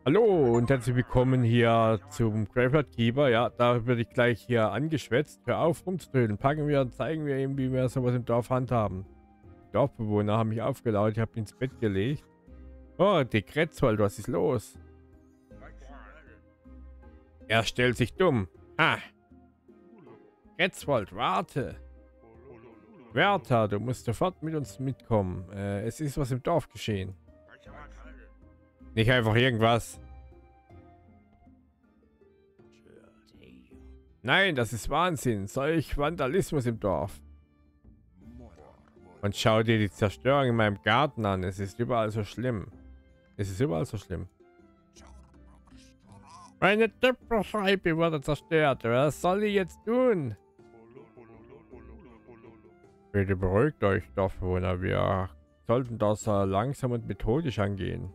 Hallo und herzlich willkommen hier zum Graveyard Keeper. Ja, da würde ich gleich hier angeschwätzt. Hör auf rumzutönen. Packen wir und zeigen wir ihm, wie wir sowas im Dorf handhaben. Die Dorfbewohner haben mich aufgelauert. Ich habe ihn ins Bett gelegt. Oh, die Kretzwold, was ist los? Er stellt sich dumm. Ah. Kretzwold, warte. Wärter, du musst sofort mit uns mitkommen. Es ist was im Dorf geschehen. Nicht einfach irgendwas. Nein, das ist Wahnsinn. Solch Vandalismus im Dorf. Und schau dir die Zerstörung in meinem Garten an. Es ist überall so schlimm. Es ist überall so schlimm. Meine Töpferscheibe wurde zerstört. Was soll ich jetzt tun? Bitte beruhigt euch, Dorfbewohner. Wir sollten das langsam und methodisch angehen.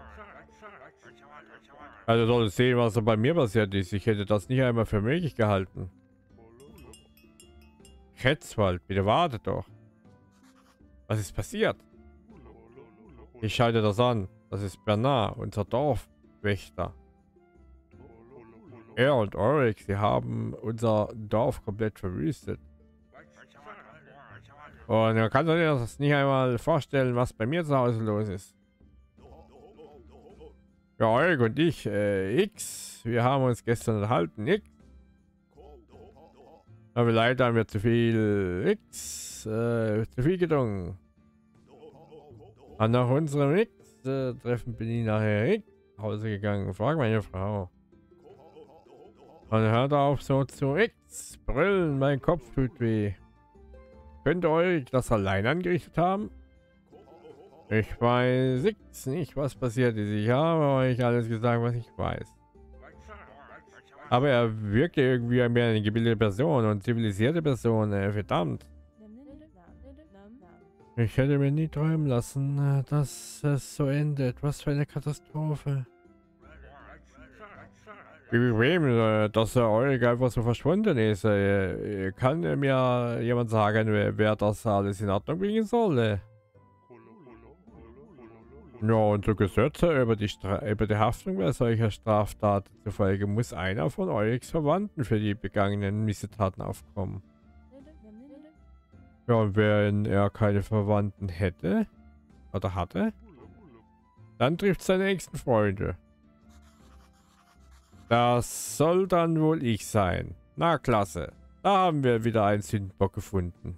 Also soll sehen, was bei mir passiert ist. Ich hätte das nicht einmal für möglich gehalten. Kretzwald, bitte wartet doch. Was ist passiert? Ich schalte das an. Das ist Bernard, unser Dorfwächter. Er und Oryx, sie haben unser Dorf komplett verwüstet. Und man kann sich das nicht einmal vorstellen, was bei mir zu Hause los ist. Ja, Oryx und ich, X, wir haben uns gestern enthalten, X. Aber leider haben wir zu viel X, zu viel getrunken. Und nach unserem X Treffen bin ich nachher X nach Hause gegangen. Frag meine Frau. Und hört auf so zu X brüllen, mein Kopf tut weh. Könnte euch das allein angerichtet haben? Ich weiß nicht, was passiert ist. Ich habe euch alles gesagt, was ich weiß. Aber er wirkte irgendwie wie eine gebildete Person und zivilisierte Person. Verdammt. Ich hätte mir nie träumen lassen, dass es so endet. Was für eine Katastrophe. Dass Ulrich einfach so verschwunden ist. Kann mir jemand sagen, wer das alles in Ordnung bringen soll? Ja, unser Gesetze über die Haftung bei solcher Straftaten zufolge muss einer von Ulrichs Verwandten für die begangenen Missetaten aufkommen. Ja, und wenn er keine Verwandten hätte oder hatte, dann trifft seine engsten Freunde. Das soll dann wohl ich sein. Na klasse, da haben wir wieder einen Sündenbock gefunden.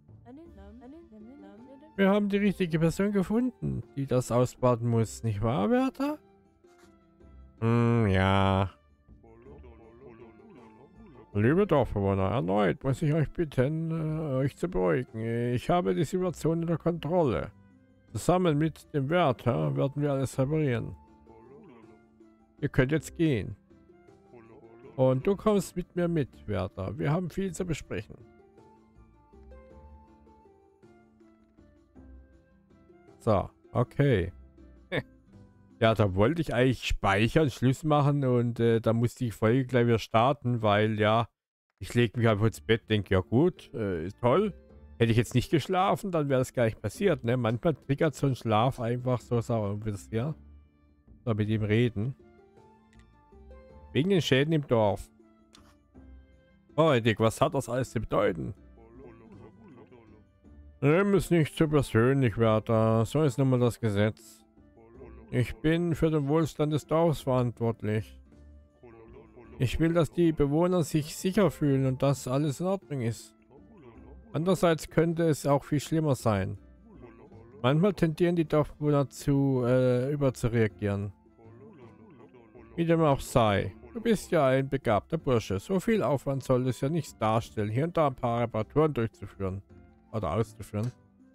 Wir haben die richtige Person gefunden, die das ausbaden muss, nicht wahr, Wärter? Ja. Liebe Dorfbewohner, erneut muss ich euch bitten, euch zu beruhigen. Ich habe die Situation unter Kontrolle. Zusammen mit dem Wärter werden wir alles reparieren. Ihr könnt jetzt gehen. Und du kommst mit mir mit, Wärter. Wir haben viel zu besprechen. So, okay. Ja, da wollte ich eigentlich speichern, Schluss machen und da musste die Folge gleich wieder starten, weil ja, ich lege mich einfach ins Bett, denke, ja gut, ist toll. Hätte ich jetzt nicht geschlafen, dann wäre das gar nicht passiert, ne? Manchmal triggert so ein Schlaf einfach so, wie das hier. So, mit ihm reden. Wegen den Schäden im Dorf. Oh, Dick, was hat das alles zu bedeuten? Nimm es nicht zu persönlich, Wärter. So ist nun mal das Gesetz. Ich bin für den Wohlstand des Dorfs verantwortlich. Ich will, dass die Bewohner sich sicher fühlen und dass alles in Ordnung ist. Andererseits könnte es auch viel schlimmer sein. Manchmal tendieren die Dorfbewohner zu überzureagieren. Wie dem auch sei. Du bist ja ein begabter Bursche. So viel Aufwand soll es ja nicht darstellen, hier und da ein paar Reparaturen durchzuführen. Oder auszuführen.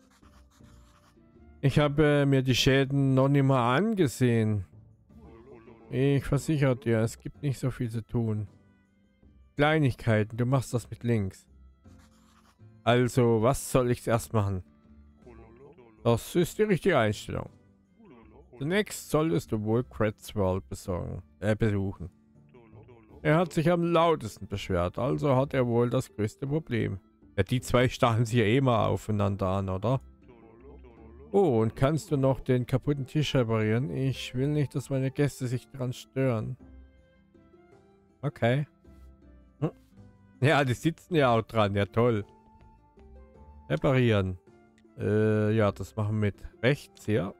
Ich habe mir die Schäden noch nicht mal angesehen. Ich versichere dir, es gibt nicht so viel zu tun. Kleinigkeiten, du machst das mit links. Also, was soll ich erst machen? Das ist die richtige Einstellung. Zunächst solltest du wohl Kretzwold besuchen. Er hat sich am lautesten beschwert, also hat er wohl das größte Problem. Ja, die zwei starren sich ja eh mal aufeinander an, oder? Oh, und kannst du noch den kaputten Tisch reparieren? Ich will nicht, dass meine Gäste sich dran stören. Okay. Hm. Ja, die sitzen ja auch dran. Ja, toll. Reparieren. Ja, das machen wir mit rechts hier.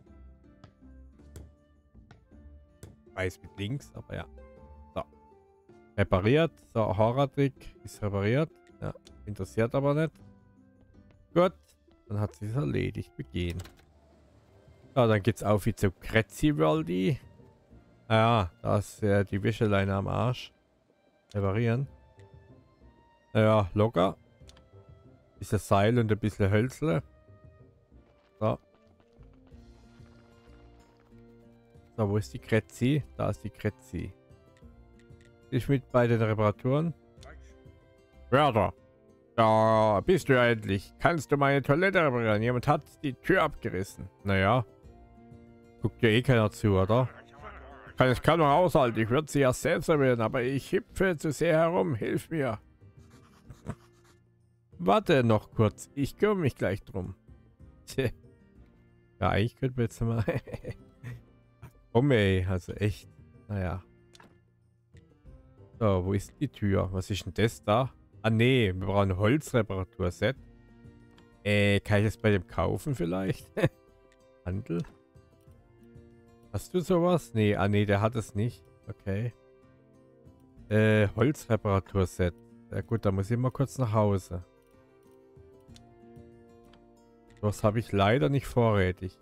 Weiß mit links, aber ja. So. Repariert. So, Horror-Trick ist repariert. Ja, interessiert aber nicht. Gut. Dann hat sich erledigt. Begehen. Ja, dann geht's auf wie zu Kretzi Worldy. Ja, da ist die Wäscheleine am Arsch. Reparieren. Ja, locker. Bisschen Seil und ein bisschen Hölzle. So. So, wo ist die Kretzi? Da ist die Kretzi. Ich mit bei den Reparaturen. Wörter. Da bist du endlich. Kannst du meine Toilette reparieren? Jemand hat die Tür abgerissen. Naja. Guckt ja eh keiner zu, oder? Kann ich kaum noch aushalten. Ich würde sie ja selbst reparieren, aber ich hüpfe zu sehr herum. Hilf mir. Warte noch kurz. Ich kümmere mich gleich drum. Tja. Ja, eigentlich könnten wir jetzt mal... Komm ey, also echt. Naja. So, wo ist die Tür? Was ist denn das da? Ah nee, wir brauchen ein Holzreparaturset. Kann ich das bei dem kaufen vielleicht? Handel? Hast du sowas? Nee, ah nee, der hat es nicht. Okay. Holzreparaturset. Ja gut, da muss ich mal kurz nach Hause. Das habe ich leider nicht vorrätig.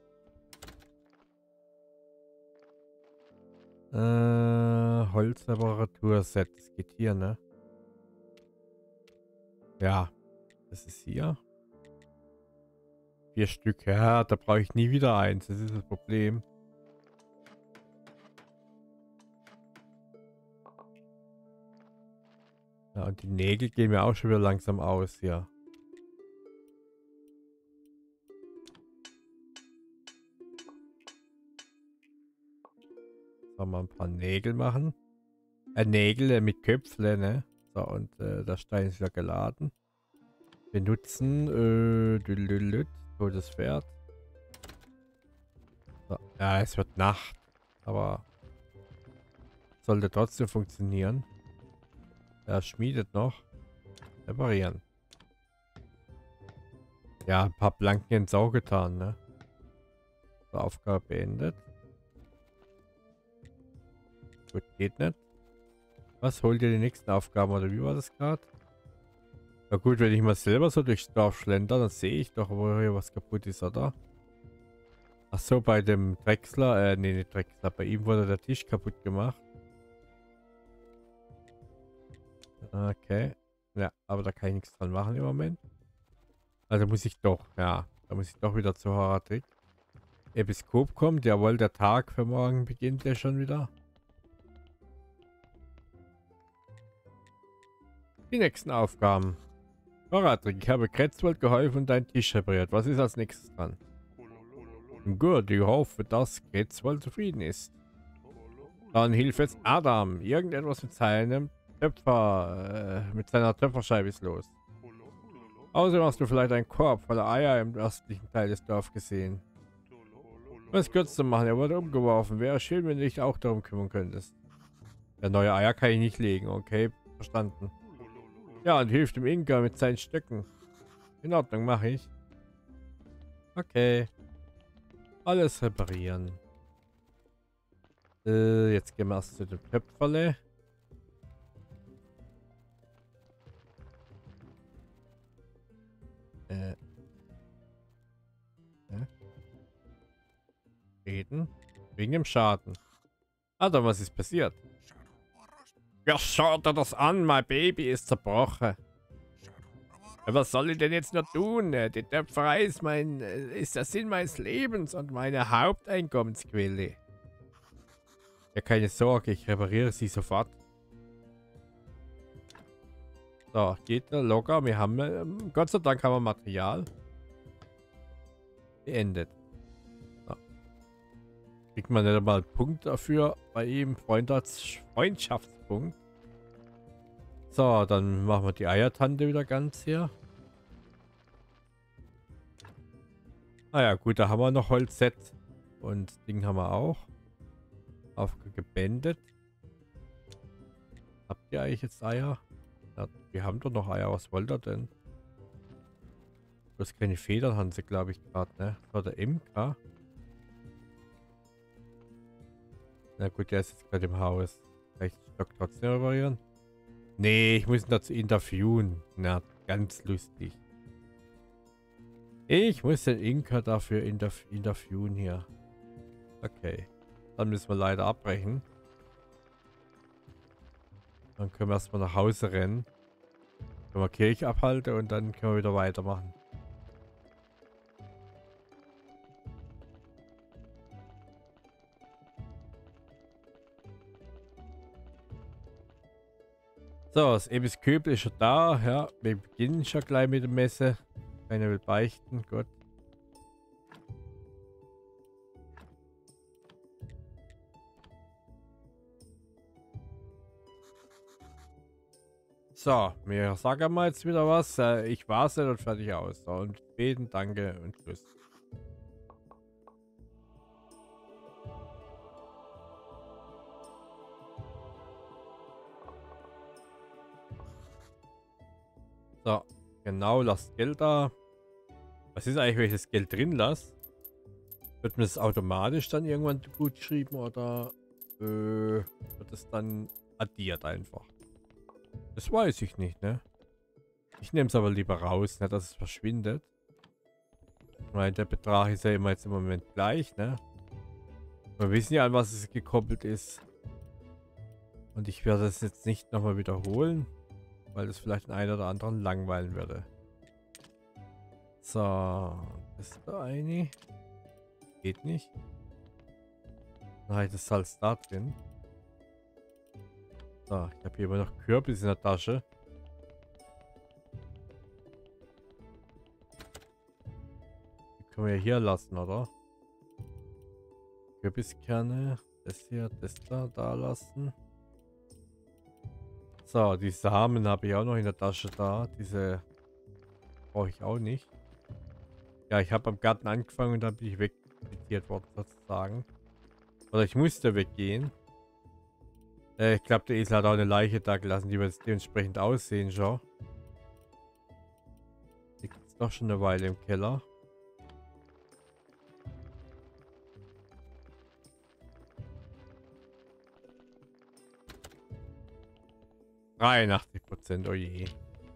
Holzreparaturset. Das geht hier, ne? Ja. Das ist hier. 4 Stück. Ja, da brauche ich nie wieder eins. Das ist das Problem. Ja, und die Nägel gehen mir auch schon wieder langsam aus hier. Sollen wir ein paar Nägel machen? Nägel mit Köpfle, ne? So, und der Stein ist ja geladen. Wir nutzen totes Pferd. So. Ja, es wird Nacht. Aber sollte trotzdem funktionieren. Er schmiedet noch. Reparieren. Ja, ein paar Planken ins Sau getan, ne? So, Aufgabe beendet. Gut, geht nicht. Was, holt ihr die nächsten Aufgaben oder wie war das gerade? Na gut, wenn ich mal selber so durchs Dorf schlender, dann sehe ich doch, wo hier was kaputt ist, oder? Ach so, bei dem Drechsler, nee, nicht Drechsler, bei ihm wurde der Tisch kaputt gemacht. Okay. Ja, aber da kann ich nichts dran machen im Moment. Also muss ich doch, ja, da muss ich doch wieder zu Horror-Trick. Episkop kommt, jawohl, der Tag für morgen beginnt ja schon wieder. Die nächsten Aufgaben. Horror-Trick, ich habe Kretzwold geholfen und deinen Tisch repariert. Was ist als nächstes dran? Gut, ich hoffe, dass Kretzwold zufrieden ist. Dann hilft jetzt Adam. Irgendetwas mit seinem Töpfer, mit seiner Töpferscheibe ist los. Außerdem hast du vielleicht einen Korb voller Eier im östlichen Teil des Dorfs gesehen. Um es kurz zu machen, er wurde umgeworfen. Wäre schön, wenn du dich auch darum kümmern könntest. Ja, neue Eier kann ich nicht legen. Okay, verstanden. Ja, und hilft dem Inka mit seinen Stöcken. In Ordnung, mache ich. Okay. Alles reparieren. Jetzt gehen wir erst zu dem Töpferle. Reden? Wegen dem Schaden. Alter, was ist passiert? Ja, schau dir das an, mein Baby ist zerbrochen. Ja, was soll ich denn jetzt noch tun? Die Töpferei ist der Sinn meines Lebens und meine Haupteinkommensquelle. Ja, keine Sorge, ich repariere sie sofort. So, geht locker. Wir haben, Gott sei Dank haben wir Material. Beendet. So. Kriegt man nicht einmal einen Punkt dafür bei ihm. Freundschaftspunkt. So, dann machen wir die Eiertante wieder ganz hier. Ah ja, gut, da haben wir noch Holzset. Und Ding haben wir auch. Aufgebändet. Habt ihr eigentlich jetzt Eier? Ja, wir haben doch noch Eier. Was wollt ihr denn? Bloß keine Federn haben sie, glaube ich, gerade, ne? Das war der Imker. Na gut, der ist jetzt gerade im Haus. Vielleicht den Stock trotzdem reparieren? Nee, ich muss ihn dazu interviewen. Na, ganz lustig. Ich muss den Imker dafür interviewen hier. Okay. Dann müssen wir leider abbrechen. Dann können wir erstmal nach Hause rennen. Können wir Kirche abhalten und dann können wir wieder weitermachen. So, das Ebiskübel ist schon da. Ja, wir beginnen schon gleich mit der Messe. Keiner will beichten, Gott. So, wir sagen mal jetzt wieder was. Ich war's nicht und fertig aus. So, und beten, danke und tschüss. So, genau, lasst Geld da. Was ist eigentlich, wenn ich das Geld drin lasse? Wird mir das automatisch dann irgendwann gut geschrieben oder wird es dann addiert einfach? Das weiß ich nicht, ne? Ich nehme es aber lieber raus, ne, dass es verschwindet. Weil der Betrag ist ja immer jetzt im Moment gleich, ne? Wir wissen ja, an was es gekoppelt ist. Und ich werde es jetzt nicht nochmal wiederholen, weil das vielleicht den einen oder anderen langweilen würde. So, das ist da eine. Geht nicht. Dann habe ich das Salz da drin. So, ich habe hier immer noch Kürbis in der Tasche. Die können wir hier lassen, oder? Kürbiskerne. Das hier, das da lassen. So, die Samen habe ich auch noch in der Tasche da. Diese brauche ich auch nicht. Ja, ich habe am Garten angefangen und dann bin ich wegquittiert worden, sozusagen. Oder ich musste weggehen. Ich glaube, der Esel hat auch eine Leiche da gelassen, die wir jetzt dementsprechend aussehen schon. Liegt jetzt doch schon eine Weile im Keller. %, oh je.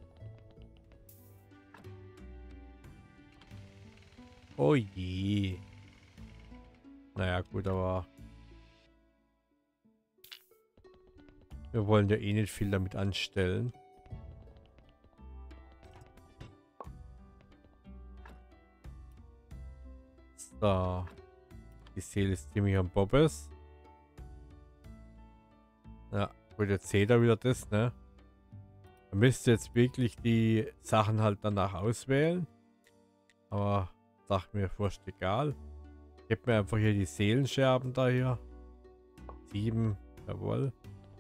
Oh je. Naja, gut, aber wir wollen ja eh nicht viel damit anstellen. So. Die Seele ist ziemlich am Bobbes. Ja, gut, jetzt seht ihr wieder das, ne? Man müsste jetzt wirklich die Sachen halt danach auswählen. Aber sagt mir furcht egal. Gebt mir einfach hier die Seelenscherben da hier. 7, jawohl.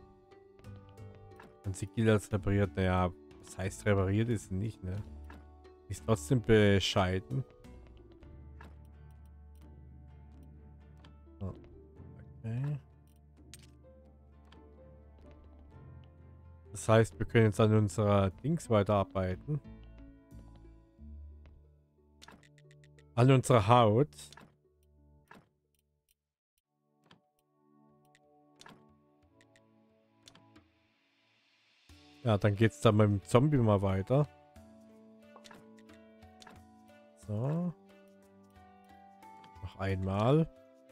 Und sie gilt als repariert. Naja, das heißt repariert ist sie nicht, ne? Ist trotzdem bescheiden. So. Okay. Das heißt, wir können jetzt an unserer Dings weiterarbeiten. An unserer Haut. Ja, dann geht's dann mit dem Zombie mal weiter. So. Noch einmal.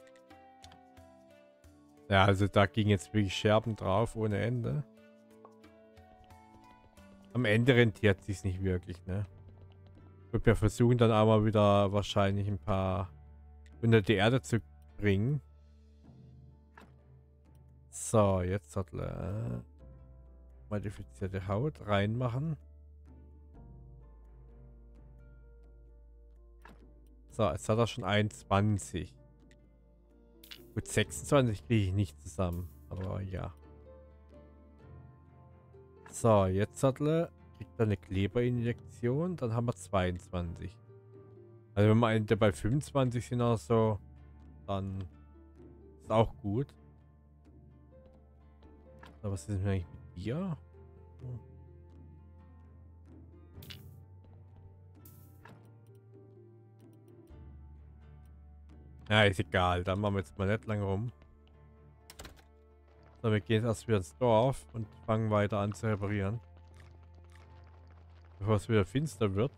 Ja, also da ging jetzt wirklich Scherben drauf ohne Ende. Am Ende rentiert sich's nicht wirklich, ne? Ich würde mir versuchen, dann aber wieder wahrscheinlich ein paar unter die Erde zu bringen. So, jetzt hat modifizierte Haut reinmachen. So, jetzt hat er schon 21. Gut, 26 kriege ich nicht zusammen. Aber ja. So, jetzt hat kriegt er eine Kleberinjektion. Dann haben wir 22. Also wenn wir am Ende bei 25 sind oder so, dann ist auch gut. Aber was ist denn eigentlich mit dir? Hm. Ja, ist egal. Dann machen wir jetzt mal nicht lang rum. So, wir gehen jetzt erst wieder ins Dorf und fangen weiter an zu reparieren. Bevor es wieder finster wird.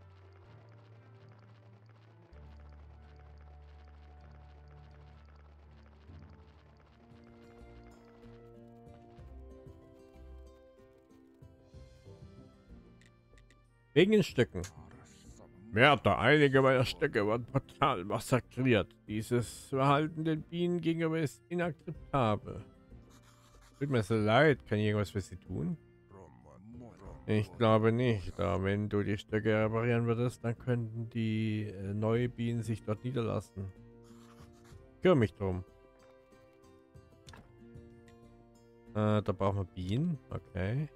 Wegen den Stöcken. Wärter, einige meiner Stöcke wurden brutal massakriert. Dieses Verhalten den Bienen gegenüber ist inakzeptabel. Tut mir so leid, kann ich irgendwas für sie tun? Ich glaube nicht, aber wenn du die Stöcke reparieren würdest, dann könnten die neue Bienen sich dort niederlassen. Ich kümmere mich drum. Da brauchen wir Bienen, okay.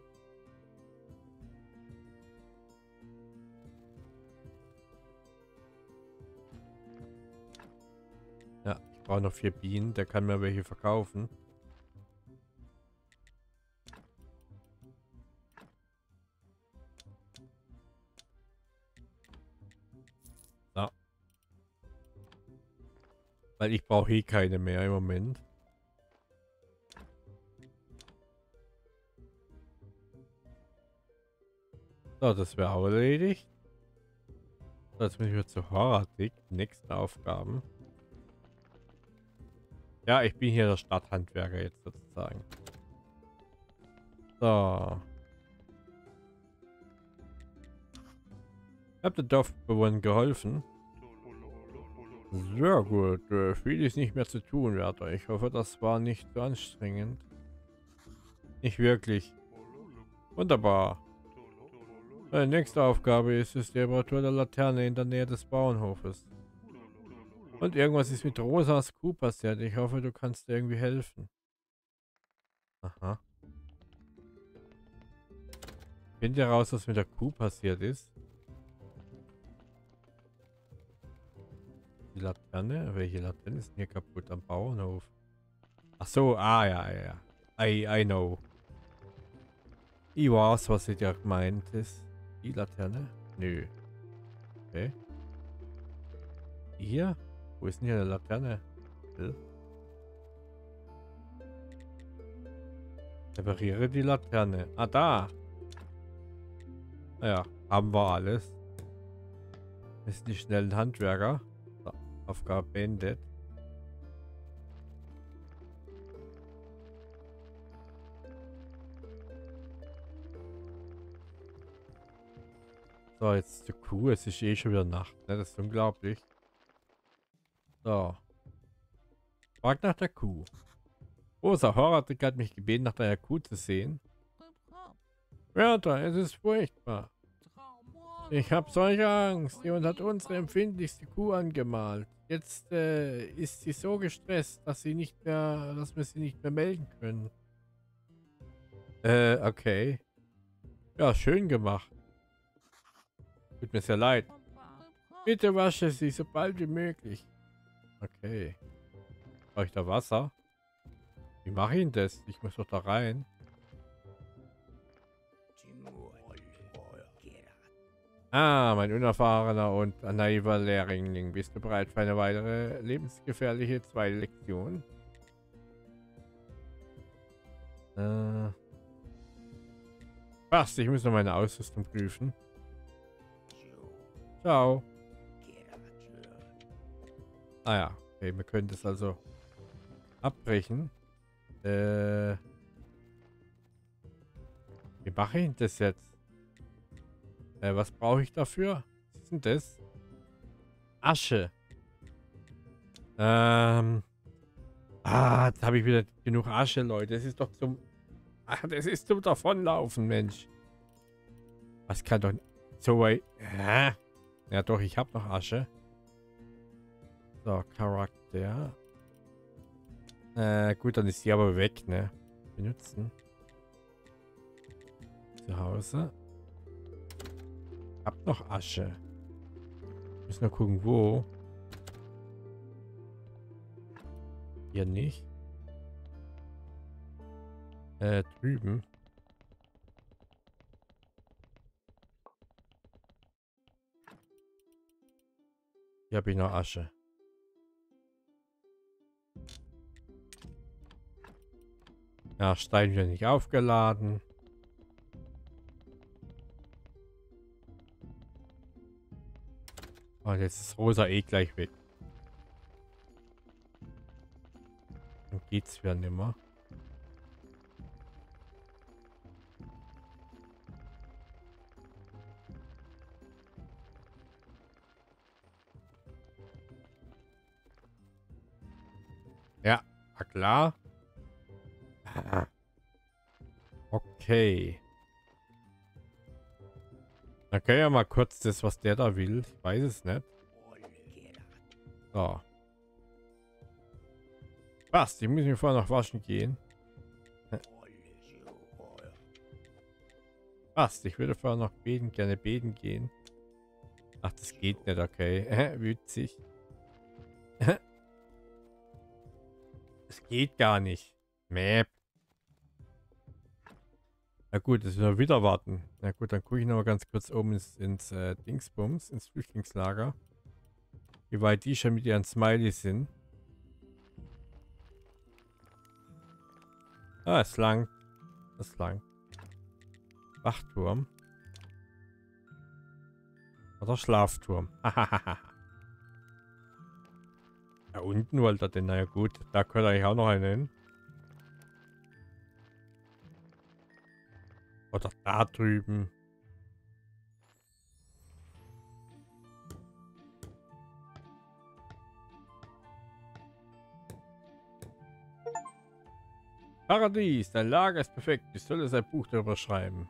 Ja, ich brauche noch 4 Bienen, der kann mir welche verkaufen. Ja. Weil ich brauche eh keine mehr im Moment. So, das wäre auch erledigt. So, jetzt müssen wir zu Horatik. Nächste Aufgaben. Ja, ich bin hier der Stadthandwerker jetzt sozusagen. So. Ich habe den Dorfbewohnern geholfen. Sehr gut. Viel ist nicht mehr zu tun, Wärter. Ich hoffe, das war nicht so anstrengend. Nicht wirklich. Wunderbar. Meine nächste Aufgabe ist es die Reparatur der Laterne in der Nähe des Bauernhofes. Und irgendwas ist mit Rosas Kuh passiert. Ich hoffe, du kannst dir irgendwie helfen. Aha. Find ihr raus, was mit der Kuh passiert ist? Die Laterne? Welche Laterne ist denn hier kaputt am Bauernhof? Ach so, ja, ja. I know. Ich weiß, was ihr da gemeint ist. Die Laterne? Nö. Okay. Die hier? Wo ist denn hier eine Laterne? Repariere die Laterne. Ah, da. Naja, haben wir alles. Wir sind die schnellen Handwerker. So, Aufgabe beendet. So, jetzt die Kuh. Es ist eh schon wieder Nacht. Ne? Das ist unglaublich. So. Frag nach der Kuh. Rosa Horatik hat mich gebeten, nach deiner Kuh zu sehen. Wärter, es ist furchtbar. Ich habe solche Angst. Jemand hat unsere empfindlichste Kuh angemalt. Jetzt ist sie so gestresst, dass wir sie nicht mehr melden können. Okay. Ja, schön gemacht. Tut mir sehr leid. Bitte wasche sie so bald wie möglich. Okay. Brauche ich da Wasser? Wie mache ich denn das? Ich muss doch da rein. Ah, mein unerfahrener und naiver Lehrling. Bist du bereit für eine weitere lebensgefährliche zweite Lektion? Was? Ich muss noch meine Ausrüstung prüfen. Ciao. Ah ja, okay, wir können das also abbrechen. Wie mache ich das jetzt? Was brauche ich dafür? Was ist denn das? Asche. Jetzt habe ich wieder genug Asche, Leute. Das ist doch zum... Ach, das ist zum Davonlaufen, Mensch. Was kann doch... So weit... Ja doch, ich habe noch Asche. So, Charakter. Gut, dann ist sie aber weg, ne? Benutzen. Zu Hause. Hab noch Asche. Müssen wir gucken, wo. Hier nicht. Drüben. Hier habe ich noch Asche. Ja, Stein wieder nicht aufgeladen. Und jetzt ist rosa eh gleich weg. Dann geht's wieder nimmer. Ja, war klar. Okay. Dann können wir mal kurz das, was der da will. Ich weiß es nicht. So. Passt, ich muss mich vorher noch waschen gehen. Passt, ich würde vorher noch gerne beten gehen. Ach, das geht nicht, okay. Witzig. Es geht gar nicht. Map. Na gut, das wir wieder warten. Na gut, dann gucke ich noch mal ganz kurz oben ins Dingsbums, ins Flüchtlingslager. Wie weit die schon mit ihren Smileys sind. Ah, ist lang. Das ist lang. Wachturm. Oder Schlafturm. Da unten wollte er den. Naja gut, da könnte eigentlich auch noch einen hin. Oder da drüben. Paradies, dein Lager ist perfekt. Ich soll es ein Buch darüber schreiben.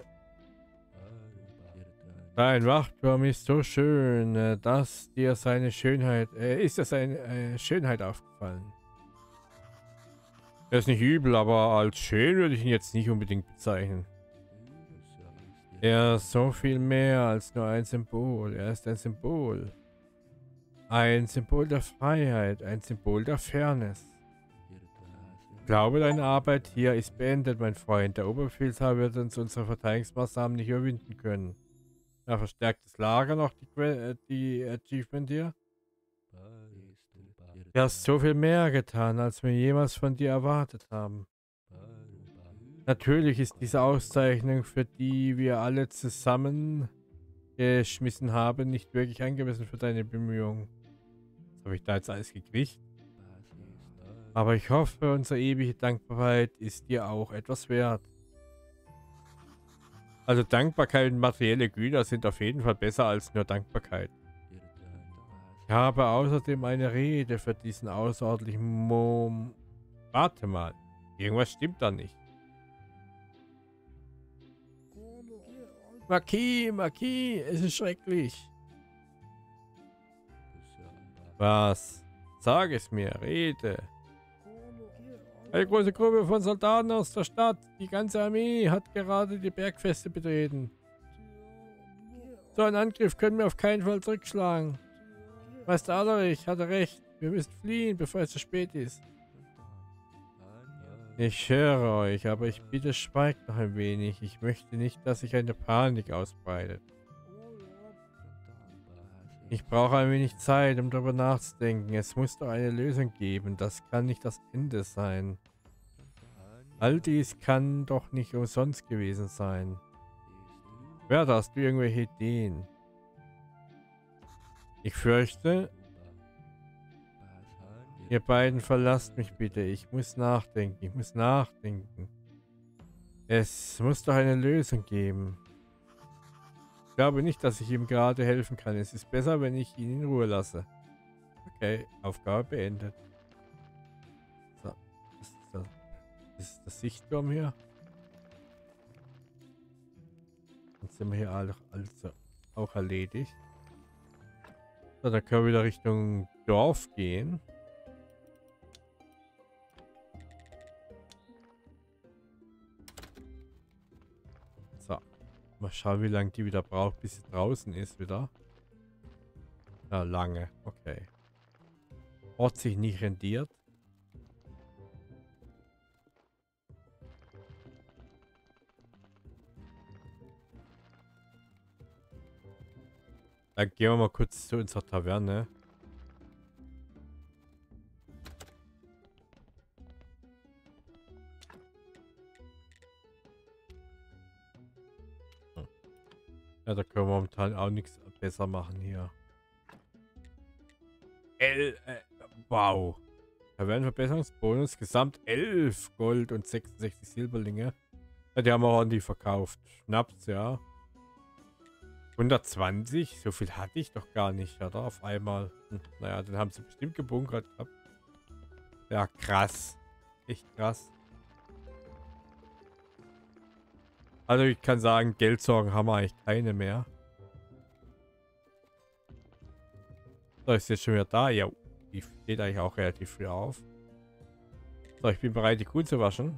Dein Wachturm ist so schön, dass dir seine Schönheit, ist dir seine Schönheit aufgefallen. Er ist nicht übel, aber als schön würde ich ihn jetzt nicht unbedingt bezeichnen. Er ist so viel mehr als nur ein Symbol. Er ist ein Symbol. Ein Symbol der Freiheit, ein Symbol der Fairness. Ich glaube, deine Arbeit hier ist beendet, mein Freund. Der Oberbefehlshaber wird uns unsere Verteidigungsmaßnahmen nicht überwinden können. Ja, verstärkt das Lager noch die Achievement hier? Du hast so viel mehr getan, als wir jemals von dir erwartet haben. Natürlich ist diese Auszeichnung, für die wir alle zusammen geschmissen haben, nicht wirklich angemessen für deine Bemühungen. Was habe ich da jetzt alles gekriegt? Aber ich hoffe, unsere ewige Dankbarkeit ist dir auch etwas wert. Also Dankbarkeit und materielle Güter sind auf jeden Fall besser als nur Dankbarkeit. Ich habe außerdem eine Rede für diesen außerordentlichen Mom. Warte mal, irgendwas stimmt da nicht. Marquis, es ist schrecklich. Was? Sag es mir, rede. Eine große Gruppe von Soldaten aus der Stadt, die ganze Armee, hat gerade die Bergfeste betreten. So einen Angriff können wir auf keinen Fall zurückschlagen. Meister Aderich hatte recht. Wir müssen fliehen, bevor es zu spät ist. Ich höre euch, aber ich bitte schweigt noch ein wenig. Ich möchte nicht, dass sich eine Panik ausbreitet. Ich brauche ein wenig Zeit, um darüber nachzudenken. Es muss doch eine Lösung geben. Das kann nicht das Ende sein. All dies kann doch nicht umsonst gewesen sein. Wer hast du irgendwelche Ideen? Ich fürchte, ihr beiden verlasst mich bitte. Ich muss nachdenken. Es muss doch eine Lösung geben. Ich glaube nicht, dass ich ihm gerade helfen kann. Es ist besser, wenn ich ihn in Ruhe lasse. Okay, Aufgabe beendet. So, das ist das Sichtturm hier. Dann sind wir hier also auch erledigt. So, dann können wir wieder Richtung Dorf gehen. So. Mal schauen, wie lange die wieder braucht, bis sie draußen ist wieder. Ja, lange. Okay. Hat sich nicht rendiert. Dann gehen wir mal kurz zu unserer Taverne. Ja, da können wir momentan auch nichts besser machen hier. Wow. Tavernenverbesserungsbonus. Gesamt 11 Gold und 66 Silberlinge. Ja, die haben wir ordentlich verkauft. Schnaps, ja. 120? So viel hatte ich doch gar nicht, oder? Auf einmal. Naja, dann haben sie bestimmt gebunkert gehabt. Ja, krass. Echt krass. Also ich kann sagen, Geldsorgen haben wir eigentlich keine mehr. So, ist jetzt schon wieder da. Ja, die steht eigentlich auch relativ früh auf. So, ich bin bereit, die Kuh zu waschen.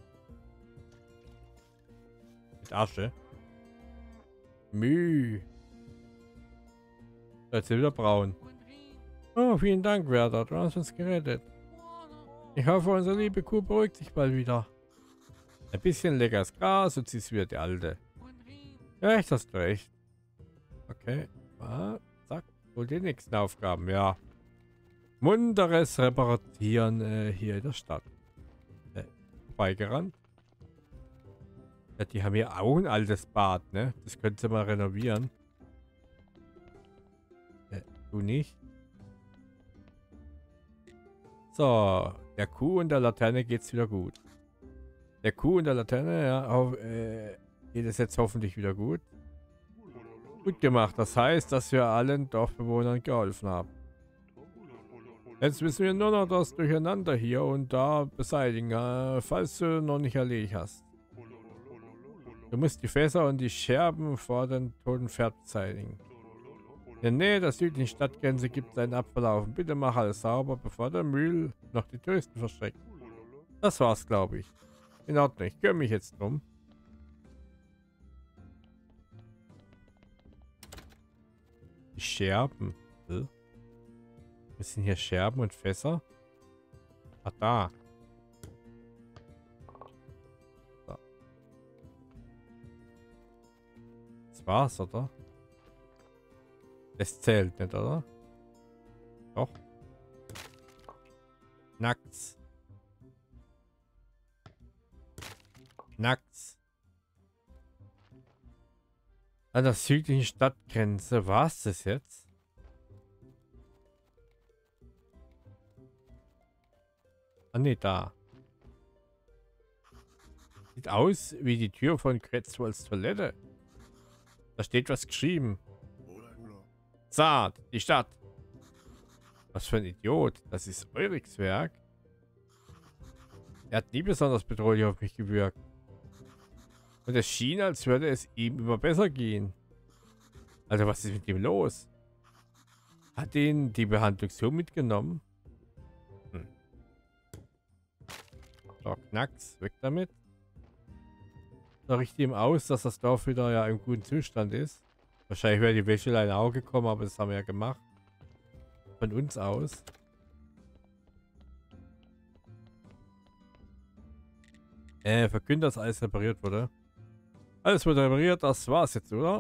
Mit Asche. Müh. So, jetzt ist wieder braun. Oh, vielen Dank, Werder. Du hast uns gerettet. Ich hoffe, unsere liebe Kuh beruhigt sich bald wieder. Ein bisschen leckeres Gras und sie ist wieder die alte. Ja, echt, hast du recht. Okay. Ah, zack. Und die nächsten Aufgaben, ja. Munteres Reparieren hier in der Stadt. Vorbeigerannt. Ja, die haben ja auch ein altes Bad, ne? Das könnt ihr mal renovieren. Du nicht. So, der Kuh und der Laterne geht's wieder gut. Der Kuh und der Laterne, ja, geht es jetzt hoffentlich wieder gut. Gut gemacht. Das heißt, dass wir allen Dorfbewohnern geholfen haben. Jetzt müssen wir nur noch das Durcheinander hier und da beseitigen, falls du noch nicht erledigt hast. Du musst die Fässer und die Scherben vor dem toten Pferd beseitigen. In der Nähe der südlichen Stadtgrenze gibt es einen Abverlaufen. Bitte mach alles sauber, bevor der Müll noch die Touristen verschreckt. Das war's, glaube ich. In Ordnung, ich kümmere mich jetzt drum. Die Scherben. Was sind hier Scherben und Fässer? Ah, da. So. Das war's, oder? Das zählt nicht, oder? Doch. Nachts. Nachts. An der südlichen Stadtgrenze. War's das jetzt? Ah, ne, da. Sieht aus wie die Tür von Kretzwolds Toilette. Da steht was geschrieben. Zart, die Stadt. Was für ein Idiot. Das ist Euriks Werk. Er hat nie besonders bedrohlich auf mich gewirkt. Und es schien, als würde es ihm immer besser gehen. Also was ist mit ihm los? Hat ihn die Behandlung so mitgenommen? So, Knacks, weg damit. Da riecht ihm aus, dass das Dorf wieder ja im guten Zustand ist. Wahrscheinlich wäre die Wäscheleine auch gekommen, aber das haben wir ja gemacht. Von uns aus. Verkündet, dass alles repariert wurde. Alles wurde repariert, das war's jetzt, oder?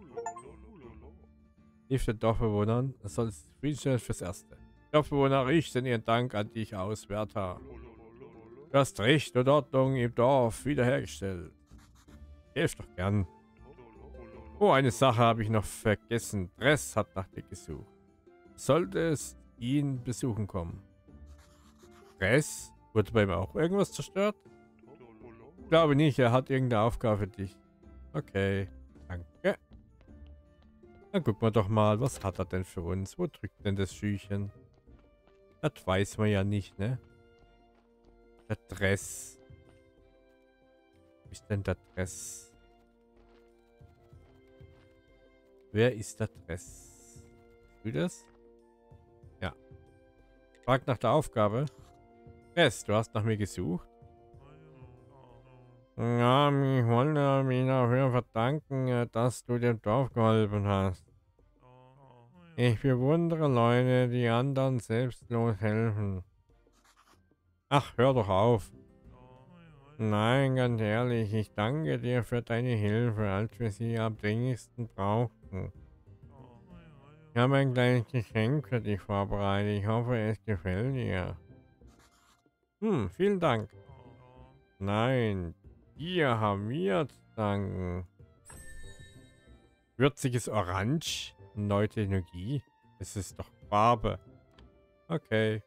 Hilf den Dorfbewohnern. Das soll zufriedenstellen fürs Erste. Dorfbewohner richten ihren Dank an dich aus, Werther. Du hast Recht und Ordnung im Dorf wiederhergestellt. Hilf doch gern. Oh, eine Sache habe ich noch vergessen. Dress hat nach dir gesucht. Solltest ihn besuchen kommen. Dress? Wurde bei ihm auch irgendwas zerstört? Ich glaube nicht, er hat irgendeine Aufgabe für dich. Okay, danke. Dann gucken wir doch mal, was hat er denn für uns? Wo drückt denn das Schüchen? Das weiß man ja nicht, ne? Der Dress. Wo ist denn der Dress? Wer ist der Dress? Du das? Ja. Frag nach der Aufgabe. Dress, du hast nach mir gesucht. Ja, ich wollte mich dafür verdanken, dass du dem Dorf geholfen hast. Ich bewundere Leute, die anderen selbstlos helfen. Ach, hör doch auf. Nein, ganz ehrlich, ich danke dir für deine Hilfe, als wir sie am dringlichsten brauchten. Ich habe ein kleines Geschenk für dich vorbereitet. Ich hoffe, es gefällt dir. Vielen Dank. Nein, dir haben wir zu danken. Würziges Orange. Neue Technologie. Es ist doch Farbe. Okay.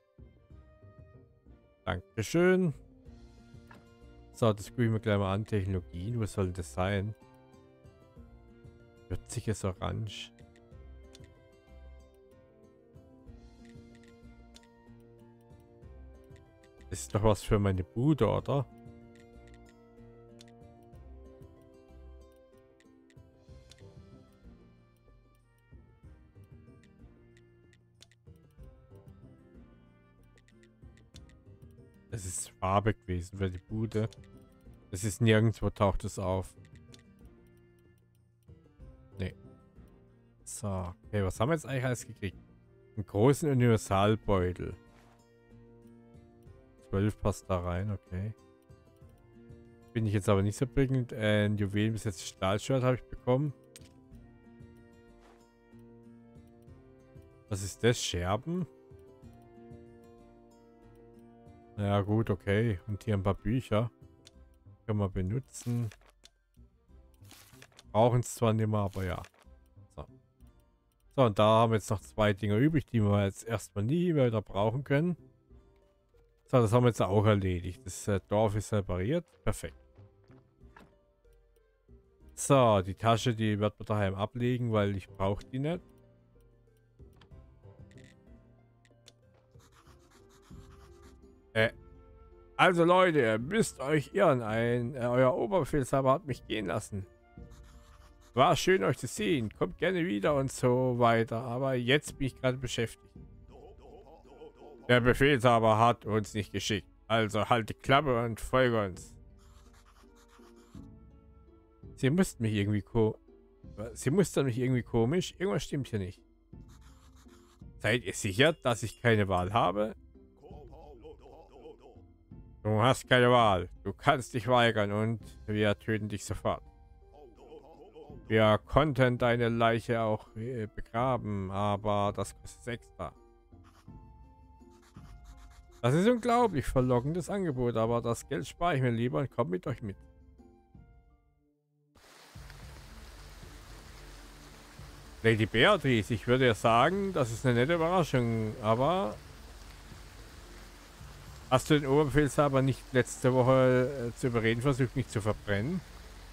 Dankeschön. So, das gucke ich mir gleich mal an. Technologien. Was soll das sein? Würziges Orange. Das ist doch was für meine Bude, oder? Das ist Farbe gewesen für die Bude. Das ist nirgendwo, taucht es auf. Nee. So, okay, was haben wir jetzt eigentlich alles gekriegt? Einen großen Universalbeutel. 12 passt da rein, okay. Bin ich jetzt aber nicht so prickelnd. Ein Juwelen bis jetzt Stahlschwert habe ich bekommen. Was ist das? Scherben? Ja gut, okay. Und hier ein paar Bücher. Können wir benutzen. Brauchen es zwar nicht mehr, aber ja. So. So, und da haben wir jetzt noch 2 Dinge übrig, die wir jetzt erstmal nie mehr wieder brauchen können. So, das haben wir jetzt auch erledigt. Das Dorf ist repariert. Perfekt. So, die Tasche, die wird man daheim ablegen, weil ich brauche die nicht. Also Leute, ihr müsst euch irren. Euer Oberbefehlshaber hat mich gehen lassen. War schön euch zu sehen. Kommt gerne wieder und so weiter. Aber jetzt bin ich gerade beschäftigt. Der Befehlshaber hat uns nicht geschickt. Also halt die Klappe und folge uns. Sie mussten mich irgendwie komisch. Irgendwas stimmt hier nicht. Seid ihr sicher, dass ich keine Wahl habe? Du hast keine Wahl. Du kannst dich weigern und wir töten dich sofort. Wir konnten deine Leiche auch begraben, aber das kostet extra. Das ist unglaublich verlockendes Angebot, aber das Geld spare ich mir lieber und komme mit euch mit. Lady Beatrice, ich würde ja sagen, das ist eine nette Überraschung, aber hast du den Oberbefehlshaber nicht letzte Woche zu überreden versucht, mich zu verbrennen?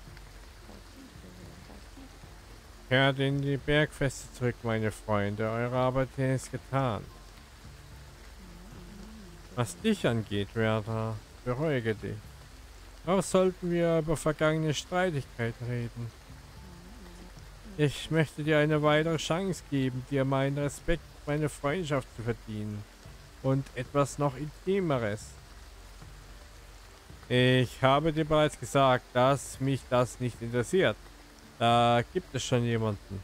Kehrt in die Bergfeste zurück, meine Freunde. Eure Arbeit ist getan. Was dich angeht, Werther, beruhige dich. Auch sollten wir über vergangene Streitigkeiten reden. Ich möchte dir eine weitere Chance geben, dir meinen Respekt, meine Freundschaft zu verdienen. Und etwas noch Intimeres. Ich habe dir bereits gesagt, dass mich das nicht interessiert. Da gibt es schon jemanden.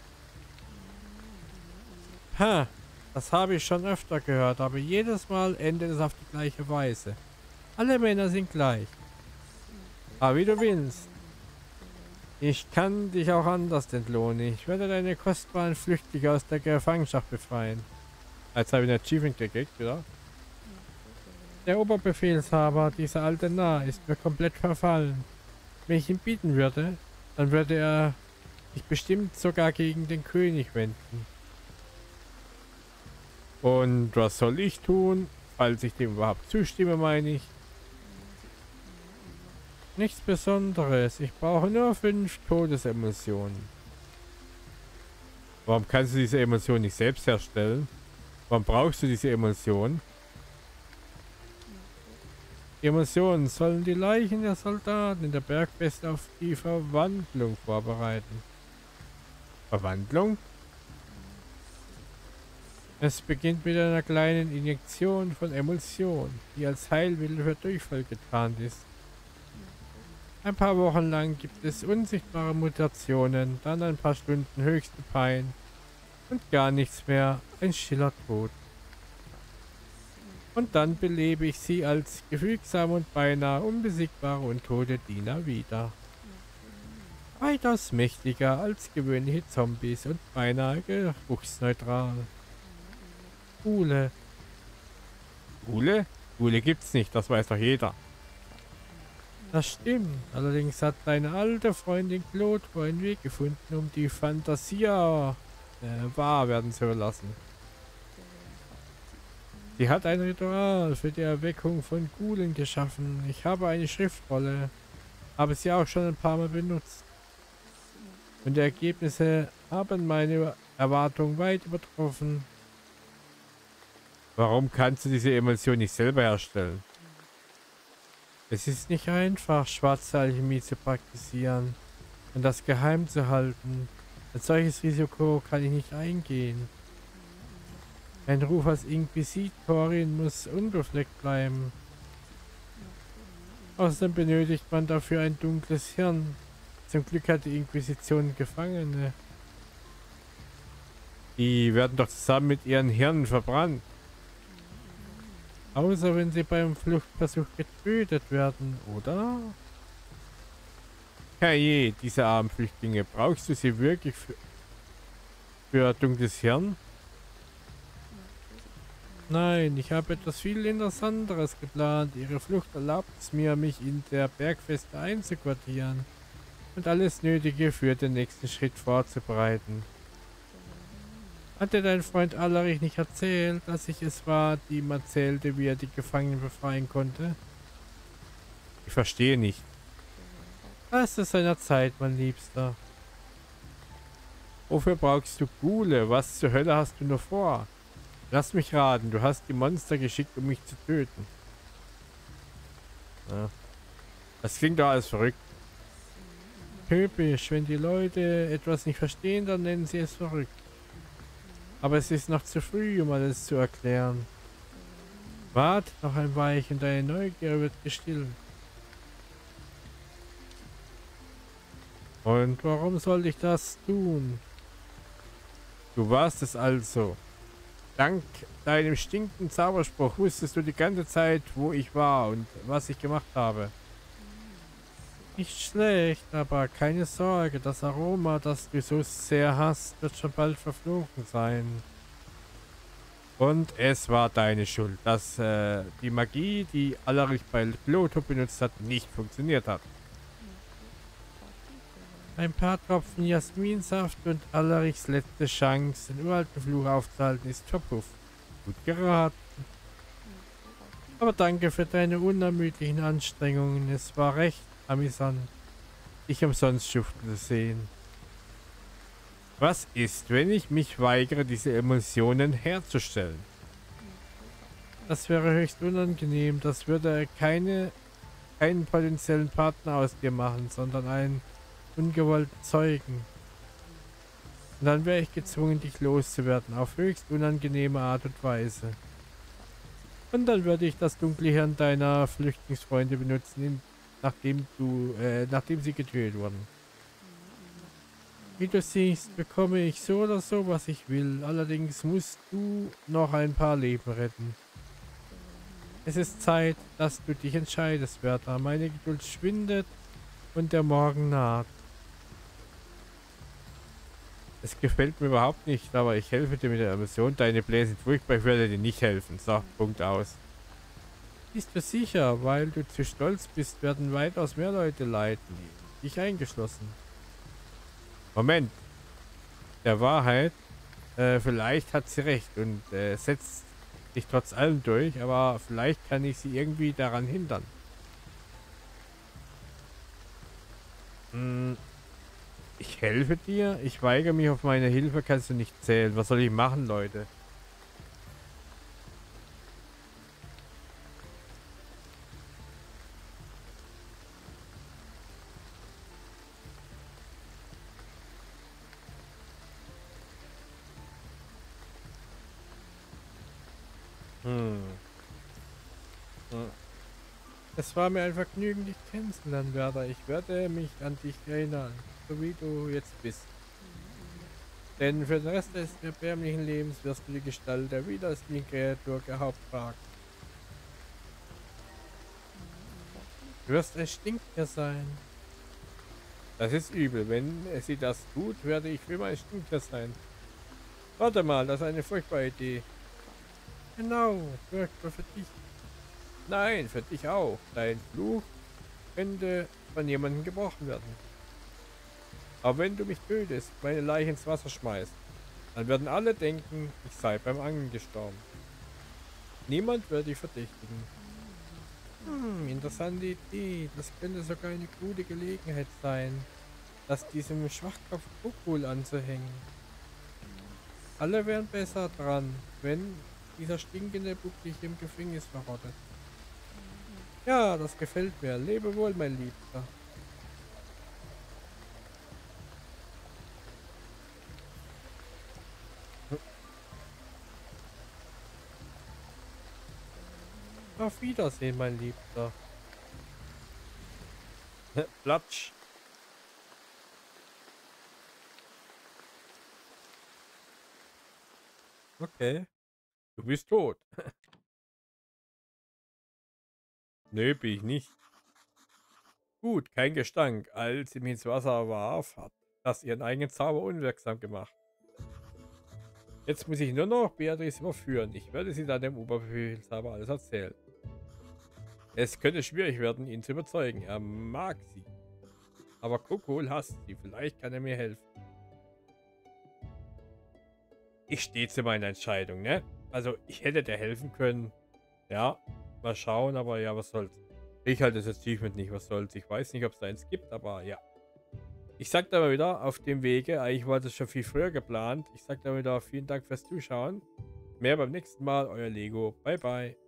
Ha, das habe ich schon öfter gehört, aber jedes Mal endet es auf die gleiche Weise. Alle Männer sind gleich. Aber wie du willst. Ich kann dich auch anders entlohnen. Ich werde deine kostbaren Flüchtlinge aus der Gefangenschaft befreien. Jetzt habe ich ein Achievement gekriegt, oder? Der Oberbefehlshaber, dieser alte Narr, ist mir komplett verfallen. Wenn ich ihn bieten würde, dann würde er sich bestimmt sogar gegen den König wenden. Und was soll ich tun, falls ich dem überhaupt zustimme, meine ich? Nichts Besonderes. Ich brauche nur 5 Todesemotionen. Warum kannst du diese Emotion nicht selbst herstellen? Warum brauchst du diese Emotion? Die Emotionen sollen die Leichen der Soldaten in der Bergfeste auf die Verwandlung vorbereiten. Verwandlung? Es beginnt mit einer kleinen Injektion von Emulsion, die als Heilmittel für Durchfall getarnt ist. Ein paar Wochen lang gibt es unsichtbare Mutationen, dann ein paar Stunden höchste Pein und gar nichts mehr, ein stiller Tod. Und dann belebe ich sie als gefügsame und beinahe unbesiegbare und tote Diener wieder. Weitaus mächtiger als gewöhnliche Zombies und beinahe geruchsneutral. Ghule. Ghule? Ghule gibt's nicht, das weiß doch jeder. Das stimmt. Allerdings hat deine alte Freundin Claude einen Weg gefunden, um die Fantasia wahr werden zu lassen. Sie hat ein Ritual für die Erweckung von Ghulen geschaffen. Ich habe eine Schriftrolle, habe sie auch schon ein paar Mal benutzt. Und die Ergebnisse haben meine Erwartungen weit übertroffen. Warum kannst du diese Emulsion nicht selber herstellen? Es ist nicht einfach, schwarze Alchemie zu praktizieren und das geheim zu halten. Ein solches Risiko kann ich nicht eingehen. Ein Ruf als Inquisitorin muss unbefleckt bleiben. Außerdem benötigt man dafür ein dunkles Hirn. Zum Glück hat die Inquisition Gefangene. Die werden doch zusammen mit ihren Hirnen verbrannt. Außer wenn sie beim Fluchtversuch getötet werden, oder? Herrje, diese armen Flüchtlinge. Brauchst du sie wirklich für dunkles Hirn? Nein, ich habe etwas viel Interessanteres geplant. Ihre Flucht erlaubt es mir, mich in der Bergfeste einzuquartieren und alles Nötige für den nächsten Schritt vorzubereiten. Hat dir dein Freund Allerich nicht erzählt, dass ich es war, die ihm erzählte, wie er die Gefangenen befreien konnte? Ich verstehe nicht. Lass es seiner Zeit, mein Liebster. Wofür brauchst du Ghule? Was zur Hölle hast du nur vor? Lass mich raten, du hast die Monster geschickt, um mich zu töten. Ja. Das klingt doch alles verrückt. Typisch, wenn die Leute etwas nicht verstehen, dann nennen sie es verrückt. Aber es ist noch zu früh, um alles zu erklären. Wart noch ein Weilchen, deine Neugier wird gestillt. Und warum soll ich das tun? Du warst es also. Dank deinem stinkenden Zauberspruch wusstest du die ganze Zeit, wo ich war und was ich gemacht habe. Nicht schlecht, aber keine Sorge, das Aroma, das du so sehr hast, wird schon bald verflogen sein. Und es war deine Schuld, dass die Magie, die Allerich bei Claude benutzt hat, nicht funktioniert hat. Ein paar Tropfen Jasminsaft und Allerichs letzte Chance, den uralten Fluch aufzuhalten, ist verpufft. Gut geraten. Aber danke für deine unermüdlichen Anstrengungen. Es war recht amüsant, dich umsonst schuften zu sehen. Was ist, wenn ich mich weigere, diese Emulsionen herzustellen? Das wäre höchst unangenehm. Das würde keinen potenziellen Partner aus dir machen, sondern einen ungewollten Zeugen. Und dann wäre ich gezwungen, dich loszuwerden, auf höchst unangenehme Art und Weise. Und dann würde ich das dunkle Hirn deiner Flüchtlingsfreunde benutzen, nachdem sie getötet wurden. Wie du siehst, bekomme ich so oder so, was ich will. Allerdings musst du noch ein paar Leben retten. Es ist Zeit, dass du dich entscheidest, Werther. Meine Geduld schwindet und der Morgen naht. Es gefällt mir überhaupt nicht, aber ich helfe dir mit der Mission. Deine Pläne sind furchtbar, ich werde dir nicht helfen. So, Punkt aus. Bist du sicher? Weil du zu stolz bist, werden weitaus mehr Leute leiden. Dich eingeschlossen. Moment. Der Wahrheit, vielleicht hat sie recht und setzt sich trotz allem durch, aber vielleicht kann ich sie irgendwie daran hindern. Ich helfe dir? Ich weigere mich auf meine Hilfe, kannst du nicht zählen. Was soll ich machen, Leute? Es war mir ein Vergnügen, dich kennenzulernen, Werther. Ich werde mich an dich erinnern, so wie du jetzt bist. Denn für den Rest des erbärmlichen Lebens wirst du die Gestalt der widerlichen Kreatur gehabt tragen. Du wirst ein Stinktier sein. Das ist übel. Wenn sie das tut, werde ich für immer ein Stinktier sein. Warte mal, das ist eine furchtbare Idee. Genau, furchtbar für dich. Nein, für dich auch. Dein Fluch könnte von jemandem gebrochen werden. Aber wenn du mich tötest, meine Leiche ins Wasser schmeißt, dann werden alle denken, ich sei beim Angeln gestorben. Niemand wird dich verdächtigen. Interessante Idee. Das könnte sogar eine gute Gelegenheit sein, das diesem Schwachkopf Kokul anzuhängen. Alle wären besser dran, wenn dieser stinkende Bucklige im Gefängnis verrottet. Ja, das gefällt mir. Lebe wohl, mein Liebster. Auf Wiedersehen, mein Liebster. Platsch. Okay. Du bist tot. Nö, bin ich nicht. Gut, kein Gestank. Als sie mich ins Wasser warf, hat das ihren eigenen Zauber unwirksam gemacht. Jetzt muss ich nur noch Beatrice überführen. Ich werde sie dann dem Oberbefehlshaber alles erzählen. Es könnte schwierig werden, ihn zu überzeugen. Er mag sie. Aber Kokol hasst sie. Vielleicht kann er mir helfen. Ich stehe zu meiner Entscheidung, ne? Also, ich hätte dir helfen können. Ja, mal schauen, aber ja, was soll's. Ich halte das Achievement nicht, was soll's. Ich weiß nicht, ob es da eins gibt, aber ja. Ich sag da mal wieder, auf dem Wege, eigentlich war das schon viel früher geplant. Ich sag da mal wieder, vielen Dank fürs Zuschauen. Mehr beim nächsten Mal, euer Lego. Bye, bye.